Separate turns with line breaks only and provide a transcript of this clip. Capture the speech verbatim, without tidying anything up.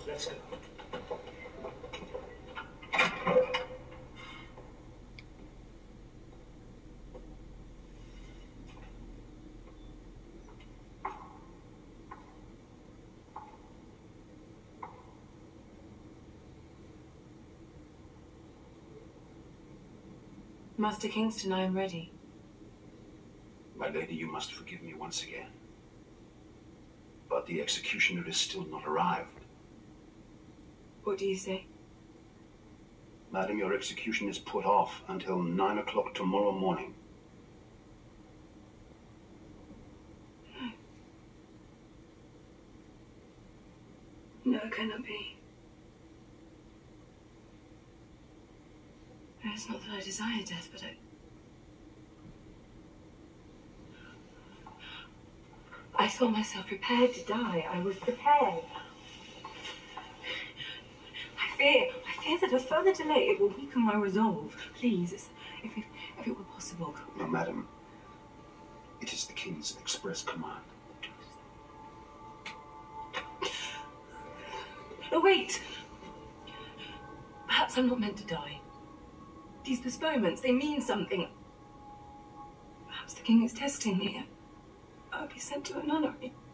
Let's go.
Master Kingston, I am ready.
My lady, you must forgive me once again. But the executioner is still not arrived.
What do you say?
Madam, your execution is put off until nine o'clock tomorrow morning.
No, it cannot be. It's not that I desire death, but I... I thought myself prepared to die. I was prepared. I fear, I fear that a further delay, it will weaken my resolve. Please, if it, if it were possible.
No, madam. It is the king's express command.
No, wait! Perhaps I'm not meant to die. These postponements, they mean something. Perhaps the king is testing me. I'll be sent to a nunnery.